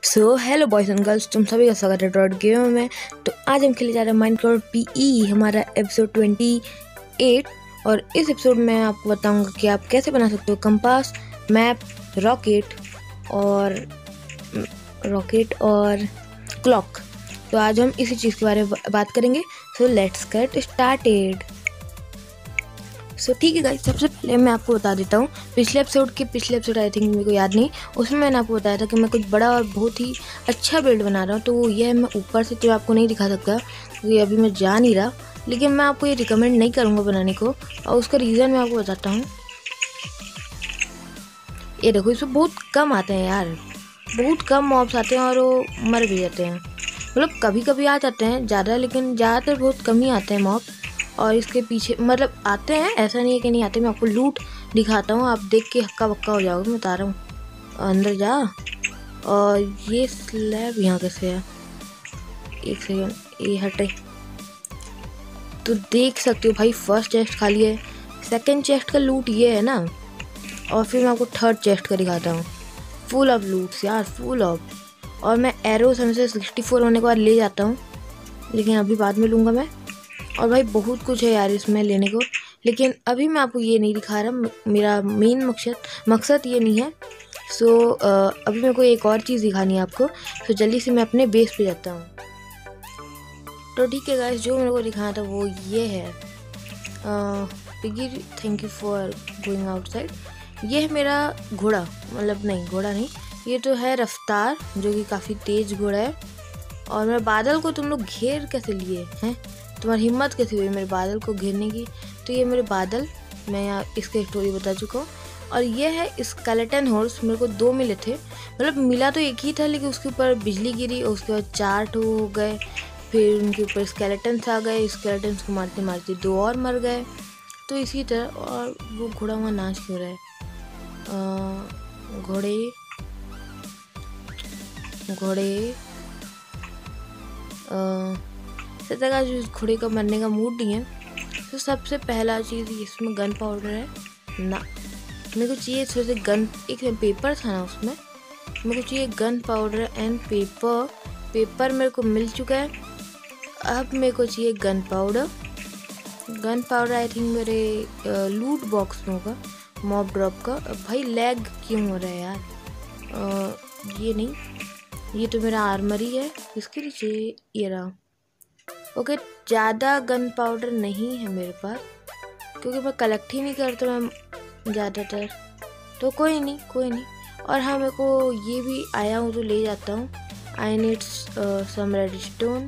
So hello boys and girls, तुम सभी का स्वागत है ड्रॉट गेम में। तो आज हम खेले जा रहे हैं माइनक्राफ्ट पीई, हमारा एपिसोड 28। और इस एपिसोड में आपको बताऊंगा कि आप कैसे बना सकते हो कंपास, मैप, रॉकेट और क्लॉक। तो आज हम इसी चीज़ के बारे में बात करेंगे। So let's get started. So ठीक है गाइस, सबसे पहले मैं आपको बता देता हूँ पिछले एपिसोड आई थिंक मेरे को याद नहीं, उसमें मैंने आपको बताया था कि मैं कुछ बड़ा और बहुत ही अच्छा बिल्ड बना रहा हूँ। तो यह मैं ऊपर से तो आपको नहीं दिखा सकता क्योंकि अभी मैं जा नहीं रहा, लेकिन मैं आपको ये रिकमेंड नहीं करूँगा बनाने को, और उसका रीज़न मैं आपको बताता हूँ। ये देखो, इसमें बहुत कम आते हैं यार, बहुत कम मॉब्स आते हैं और वो मर भी जाते हैं। मतलब कभी कभी आ जाते हैं ज़्यादा, लेकिन ज़्यादातर बहुत कम ही आते हैं मॉब। और इसके पीछे मतलब आते हैं, ऐसा नहीं है कि नहीं आते। मैं आपको लूट दिखाता हूँ, आप देख के हक्का बक्का हो जाओगे। मैं बता रहा हूँ, अंदर जा। और ये स्लैब यहाँ कैसे है, एक सेकंड, ये हटे। तो देख सकते हो भाई, फर्स्ट चेस्ट खाली है, सेकंड चेस्ट का लूट ये है ना, और फिर मैं आपको थर्ड चेस्ट का दिखाता हूँ। फुल ऑफ लूट्स यार, फुल ऑफ। और मैं एरोस हमेशा 64 होने के बाद ले जाता हूँ, लेकिन अभी बाद में लूँगा मैं। और भाई बहुत कुछ है यार इसमें लेने को, लेकिन अभी मैं आपको ये नहीं दिखा रहा, मेरा मेन मकसद ये नहीं है। सो अभी मेरे को एक और चीज़ दिखानी है आपको। तो जल्दी से मैं अपने बेस पे जाता हूँ। तो ठीक है गाइस, जो मेरे को दिखाना था वो ये है। Piggy, thank you for going outside. ये है मेरा घोड़ा, मतलब नहीं घोड़ा नहीं, ये तो है रफ्तार, जो कि काफ़ी तेज़ घोड़ा है। और मेरे बादल को तुम लोग घेर कैसे लिए हैं, तुम्हारी हिम्मत कैसे हुई मेरे बादल को घेरने की। तो ये मेरे बादल, मैं यहाँ इसकी स्टोरी बता चुका हूँ। और ये है स्केलेटन हॉर्स, मेरे को 2 मिले थे, मतलब मिला तो एक ही था, लेकिन उसके ऊपर बिजली गिरी और उसके बाद 4 हो गए। फिर उनके ऊपर स्केलेटन्स आ गए, स्केलेटन्स को मारते मारते 2 और मर गए। तो इसी तरह। और वो घोड़ा वहाँ नाच क्यों रहा है? घोड़े सत्या जो उस घोड़े का मरने का मूड नहीं है। तो सबसे पहला चीज़ इसमें गन पाउडर है ना, मेरे को चाहिए थोड़े से गन, एक पेपर था ना उसमें, मेरे को चाहिए गन पाउडर एंड पेपर मेरे को मिल चुका है। अब मेरे को चाहिए गन पाउडर आई थिंक मेरे लूट बॉक्स में होगा, मॉब ड्रॉप का। भाई लैग क्यों हो रहा है यार? ये नहीं, ये तो मेरा आर्मरी है, इसके नीचे ये रहा। ओके, ज़्यादा गन पाउडर नहीं है मेरे पास, क्योंकि मैं कलेक्ट ही नहीं करता मैं ज़्यादातर। तो कोई नहीं। और हाँ, मेरे को ये भी आया हूँ तो ले जाता हूँ। आई नीड सम रेडस्टोन,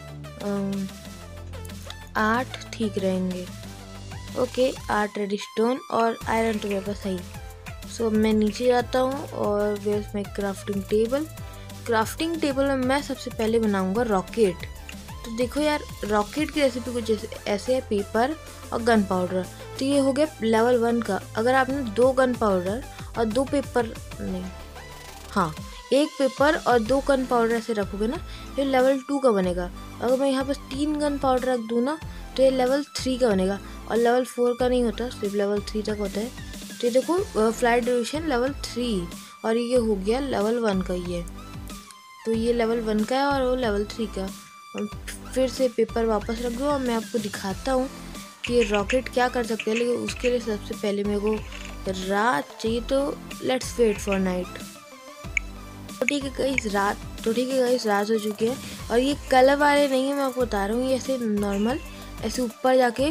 8 ठीक रहेंगे। ओके, 8 रेडस्टोन और आयरन तो मेरे पास सही। सो मैं नीचे जाता हूँ और वेयर माय क्राफ्टिंग टेबल में मैं सबसे पहले बनाऊँगा रॉकेट। तो देखो यार, रॉकेट की रेसिपी कुछ ऐसे है, पेपर और गन पाउडर। तो ये हो गया लेवल 1 का। अगर आपने 2 गन पाउडर और 2 पेपर, नहीं हाँ, 1 पेपर और 2 गन पाउडर ऐसे रखोगे ना, ये लेवल 2 का बनेगा। अगर मैं यहाँ पर 3 गन पाउडर रख दूँ ना, तो ये लेवल 3 का बनेगा। और लेवल 4 का नहीं होता, सिर्फ लेवल 3 तक होता है। तो ये देखो, फ्लाइट ड्यूरेशन लेवल 3, और ये हो गया लेवल 1 का। ये तो ये लेवल 1 का है और वो लेवल 3 का। और फिर से पेपर वापस रख दो और मैं आपको दिखाता हूँ कि रॉकेट क्या कर सकते हैं। लेकिन उसके लिए सबसे पहले मेरे को रात चाहिए, तो लेट्स वेट फॉर नाइट। तो ठीक है गाइस, रात हो चुकी है। और ये कलर वाले नहीं है, मैं आपको बता रहा हूँ, ये ऐसे नॉर्मल ऐसे ऊपर जाके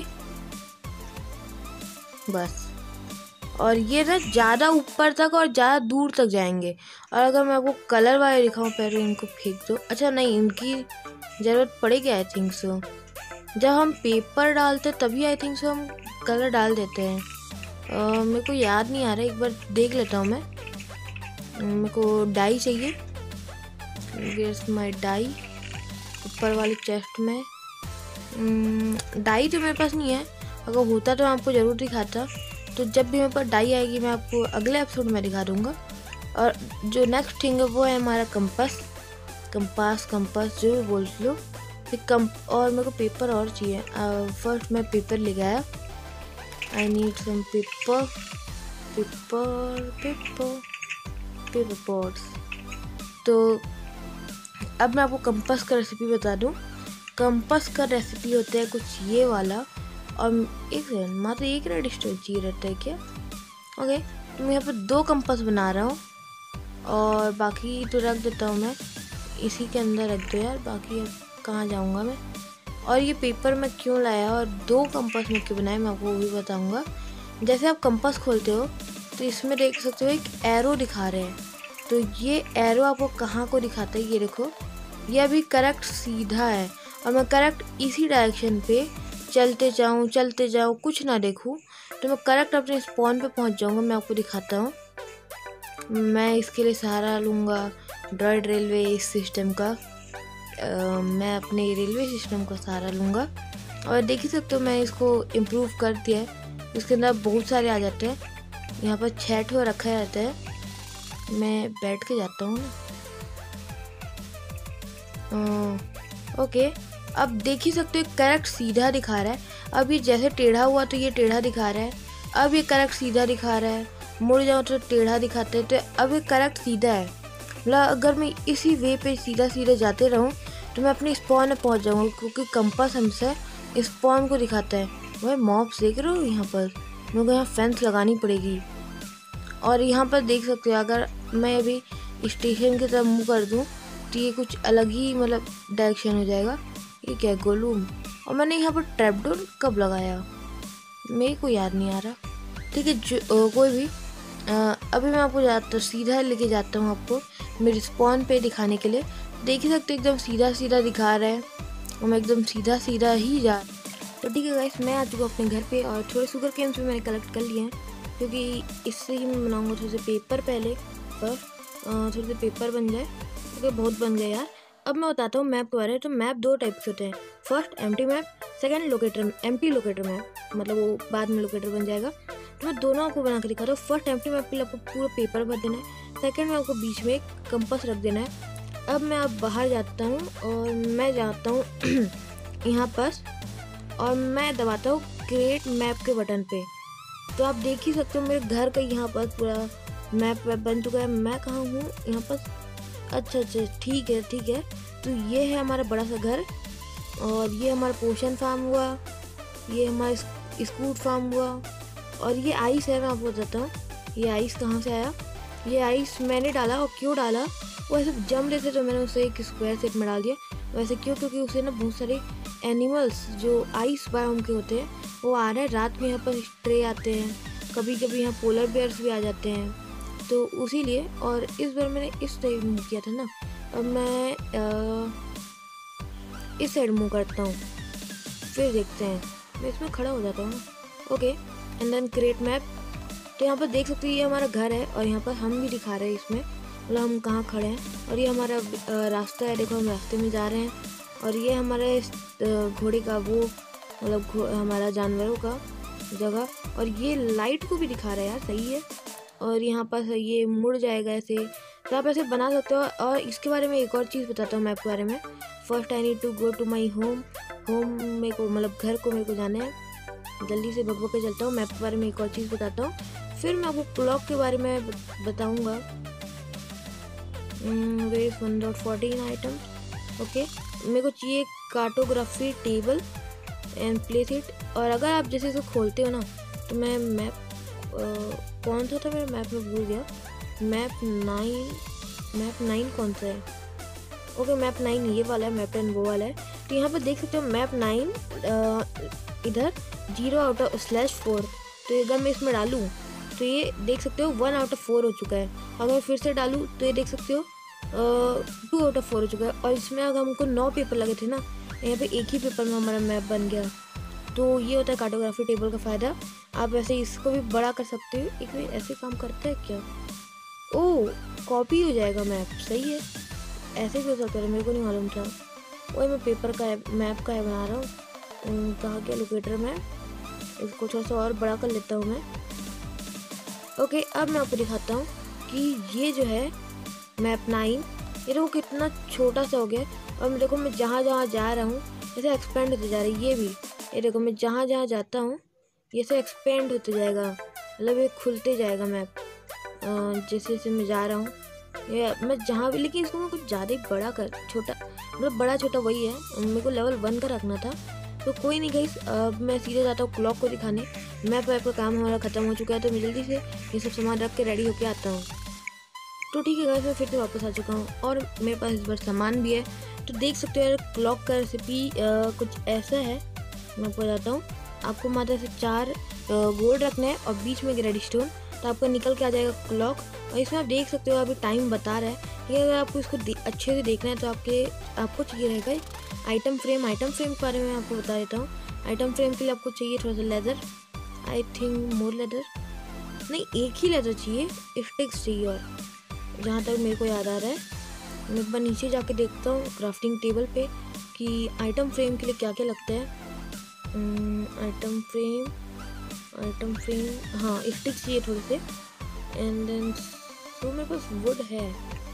बस। और ये ना ज़्यादा ऊपर तक और ज़्यादा दूर तक जाएंगे। और अगर मैं आपको कलर वाले दिखाऊँ, पहले इनको फेंक दो। अच्छा नहीं, इनकी ज़रूरत पड़ेगी आई थिंक सो। जब हम पेपर डालते तभी आई थिंक सो हम कलर डाल देते हैं। मेरे को याद नहीं आ रहा, एक बार देख लेता हूँ मैं। मेरे को डाई चाहिए, वेयर्स माय डाई, ऊपर वाले चेस्ट में। डाई तो मेरे पास नहीं है, अगर होता तो मैं आपको ज़रूर दिखाता। तो जब भी मेरे पास डाई आएगी मैं आपको अगले एपिसोड में दिखा दूँगा। और जो नेक्स्ट थिंग है वो है हमारा कंपास जो भी बोल लो। और मेरे को पेपर और चाहिए। फर्स्ट मैं पेपर ले गया, I need some paper pots. तो अब मैं आपको कंपास का रेसिपी बता दूं। कंपास का रेसिपी होता है कुछ ये वाला, और एक सेकंड, मात्र एक रेड स्टोन चाहिए रहता है क्या? ओके, तो मैं यहाँ पर 2 कंपास बना रहा हूँ और बाकी तो रख देता हूँ मैं इसी के अंदर, रख दो यार, बाकी अब कहाँ जाऊँगा मैं। और ये पेपर मैं क्यों लाया और 2 कंपास में क्यों बनाए, मैं आपको वो भी बताऊँगा। जैसे आप कंपास खोलते हो तो इसमें देख सकते हो एक एरो दिखा रहे हैं, तो ये एरो आपको कहाँ को दिखाता है, ये देखो, ये अभी करेक्ट सीधा है और मैं करेक्ट इसी डायरेक्शन पे चलते जाऊँ कुछ ना देखूँ तो मैं करेक्ट अपने स्पॉन पे पहुँच जाऊँगा। मैं आपको दिखाता हूँ। मैं इसके लिए सहारा लूँगा ड्रॉइड रेलवे सिस्टम का। मैं अपने रेलवे सिस्टम का सहारा लूँगा और देख ही सकते हो मैं इसको इम्प्रूव कर दिया है। इसके अंदर बहुत सारे आ जाते हैं, यहाँ पर 6 ठो रखा रहता है। मैं बैठ के जाता हूँ ना। ओके, अब देख ही सकते हो करेक्ट सीधा दिखा रहा है। अब ये जैसे टेढ़ा हुआ तो ये टेढ़ा दिखा रहा है, अब ये करेक्ट सीधा दिखा रहा है। मुड़ जाओ तो टेढ़ा दिखाते हैं, तो अब ये करेक्ट सीधा है। मतलब अगर मैं इसी वे पे सीधा सीधा जाते रहूँ तो मैं अपने स्पॉन में पहुँच जाऊँगा, क्योंकि कंपास हमसे स्पॉन को दिखाता है। भाई मॉब्स देख रहे हो यहाँ पर, मेरे को यहाँ फेंस लगानी पड़ेगी। और यहाँ पर देख सकते हो अगर मैं अभी स्टेशन की तरफ मुँह कर दूँ तो ये कुछ अलग ही मतलब डायरेक्शन हो जाएगा। ये क्या गोलूम, और मैंने यहाँ पर ट्रैपडोर कब लगाया मेरे को याद नहीं आ रहा। ठीक है, कोई भी अभी मैं आपको सीधा लेके जाता हूँ आपको मेरे स्पॉन पे दिखाने के लिए। देख ही सकते हो एकदम सीधा सीधा दिखा रहा है और मैं एकदम सीधा सीधा ही जा। तो ठीक है गाइस, मैं आ चुका हूँ अपने घर पे और थोड़े शुगर केन्स भी मैंने कलेक्ट कर लिए हैं, क्योंकि इससे ही मैं बनाऊँगा थोड़े से पेपर। पहले फर्स्ट थोड़े से पेपर बन जाए, क्योंकि बहुत बन गए यार। अब मैं बताता हूँ मैप के बारे में। तो मैप 2 टाइप के होते हैं, first empty map, second locator empty locator map, मतलब वो बाद में लोकेटर बन जाएगा। तो मैं दोनों आपको बना कर दिखाता हूँ। फर्स्ट एम्प्टी मैप के लिए आपको पूरा पेपर भर देना है, सेकंड में आपको बीच में एक कंपास रख देना है। अब मैं अब बाहर जाता हूँ और मैं जाता हूँ यहाँ पास और मैं दबाता हूँ क्रिएट मैप के बटन पे। तो आप देख ही सकते हो मेरे घर का यहाँ पर पूरा मैप बन चुका है। मैं कहाँ हूँ यहाँ पर, अच्छा ठीक है। तो ये है हमारा बड़ा सा घर और ये हमारा पोशन फार्म हुआ, ये हमारा स्कूट फार्म हुआ और ये आइस है। मैं आपको बताता हूँ ये आइस कहाँ से आया। ये आइस मैंने डाला, और क्यों डाला, वो ऐसे जम रहे थे तो मैंने उसे एक स्क्वायर सेट में डाल दिया। वैसे क्यों, क्योंकि उसे ना बहुत सारे एनिमल्स जो आइस बायोम के होते हैं वो आ रहे हैं। रात में यहाँ पर स्ट्रे आते हैं, कभी कभी यहाँ पोलर बेयर्स भी आ जाते हैं, तो उसी लिए। और इस बार मैंने इस साइड मूव किया था ना, अब मैं इस साइड मूव करता हूँ, फिर देखते हैं। मैं इसमें खड़ा हो जाता हूँ। Okay, and then create map. तो यहाँ पर देख सकते हो ये हमारा घर है और यहाँ पर हम भी दिखा रहे हैं इसमें, मतलब हम कहाँ खड़े हैं। और ये हमारा रास्ता है, देखो हम रास्ते में जा रहे हैं। और ये हमारे घोड़े का वो मतलब हमारा जानवरों का जगह, और ये लाइट को भी दिखा रहा है यार, सही है। और यहाँ पर ये मुड़ जाएगा ऐसे, तो आप ऐसे बना सकते हो। और इसके बारे में एक और चीज़ बताता हूँ मैप के बारे में। First I need to go to my home मेरे को मतलब घर को मेरे को जाना है। जल्दी से भग के चलता हूँ। मैप के बारे में एक और चीज़ बताता हूँ, फिर मैं आपको क्लॉक के बारे में बताऊँगा। 1.14 आइटम। ओके, मेरे को चाहिए cartography table and place it. और अगर आप जैसे इसको खोलते हो ना, तो मैं मैप कौन सा था मेरा मैप में भूल गया। मैप 9 कौन सा है? ओके, मैप 9 ये वाला है, मैप 10 वो वाला है। तो यहाँ पर देख सकते हो मैप 9 इधर 0/4। तो अगर मैं इसमें डालूँ तो ये देख सकते हो 1/4 हो चुका है। अगर फिर से डालूँ तो ये देख सकते हो 2/4 हो चुका है। और इसमें अगर हमको 9 पेपर लगे थे ना, यहाँ पे एक ही पेपर में हमारा मैप बन गया। तो ये होता है कार्टोग्राफी टेबल का फ़ायदा। आप वैसे इसको भी बड़ा कर सकते हो। एक मिनट, ऐसे काम करता है क्या? ओह, कॉपी हो जाएगा मैप, सही है। ऐसे भी हो सकता है, मेरे को नहीं मालूम था। वही मैं पेपर का मैप का है बना रहा हूँ। कहाँ क्या लोकेटर में, इसको थोड़ा सा और बड़ा कर लेता हूँ मैं। ओके, अब मैं आपको दिखाता हूँ कि ये जो है मैप 9, ये देखो कितना छोटा सा हो गया। और देखो मैं जहाँ जहाँ जा रहा हूँ ऐसे एक्सपेंड होते जा रही है। ये भी ये देखो मैं जहाँ जहाँ जाता हूँ ये से एक्सपेंड होते जाएगा, मतलब ये खुलते जाएगा मैप जैसे जैसे मैं जा रहा हूँ। ये मैं जहाँ भी, लेकिन इसको मैं कुछ ज़्यादा ही बड़ा कर छोटा मतलब बड़ा छोटा वही है, मेरे को लेवल 1 का रखना था। तो कोई नहीं गाइस, अब मैं सीधे जाता हूँ क्लॉक को दिखाने। मैप वैप का काम हमारा ख़त्म हो चुका है, तो मैं जल्दी से ये सब सामान रख के रेडी होके आता हूँ। तो ठीक है गाइस, मैं फिर से वापस आ चुका हूँ और मेरे पास इस बार सामान भी है। तो देख सकते हो यार, क्लॉक का रेसिपी कुछ ऐसा है, मैं आपको बताता हूँ। आपको मात्र से 4 गोल्ड रखना है और बीच में रेड स्टोन, तो आपका निकल के आ जाएगा क्लॉक। और इसमें आप देख सकते हो अभी टाइम बता रहा है, लेकिन अगर आपको इसको अच्छे से देखना है तो आपको चाहिए रहेगा आइटम फ्रेम। आइटम फ्रेम के बारे में आपको बता देता हूँ। आइटम फ्रेम के लिए आपको चाहिए थोड़ा सा leather, I think more leather, नहीं एक ही लेदर चाहिए, स्टिक्स चाहिए। और जहाँ तक मेरे को याद आ रहा है, मैं एक बार नीचे जाके देखता हूँ क्राफ्टिंग टेबल पे कि आइटम फ्रेम के लिए क्या क्या लगता है। आइटम फ्रेम, हाँ स्टिक्स चाहिए थोड़े से। एंड देन तो मेरे पास वुड है,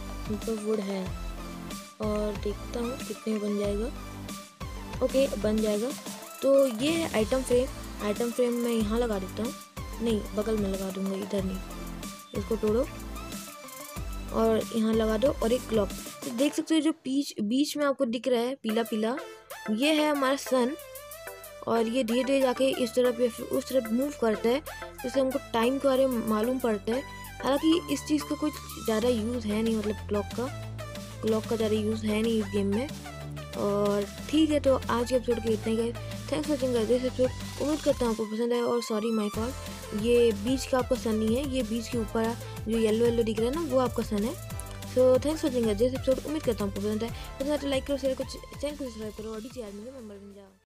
और देखता हूँ कितने में बन जाएगा। ओके बन जाएगा। तो ये है आइटम फ्रेम मैं यहाँ लगा देता हूँ, नहीं बगल में लगा दूंगा, इधर नहीं। इसको तोड़ो और यहाँ लगा दो, और एक क्लॉक। तो देख सकते हो जो बीच में आपको दिख रहा है पीला पीला, ये है हमारा सन। और ये धीरे धीरे जाके इस तरफ या फिर उस तरफ मूव करता है, जिससे हमको टाइम के बारे में मालूम पड़ता है। हालांकि इस चीज़ का कुछ ज़्यादा यूज़ है नहीं, मतलब क्लॉक का ज़्यादा यूज़ है नहीं इस गेम में। और ठीक है, तो आज के एपिसोड के इतने ही। Thanks for watching this episode. उम्मीद करता हूँ आपको पसंद आया, और सॉरी माय फॉल्ट, ये बीच का आपका सन नहीं है, ये बीच के ऊपर जो येलो दिख रहा है ना, वो आपका सन है। So thanks for watching this episode. उम्मीद करता हूँ आपको पसंद है तो लाइक करो, शेयर करो, चैनल को सब्सक्राइब करो और डी मेंबर बन जाओ।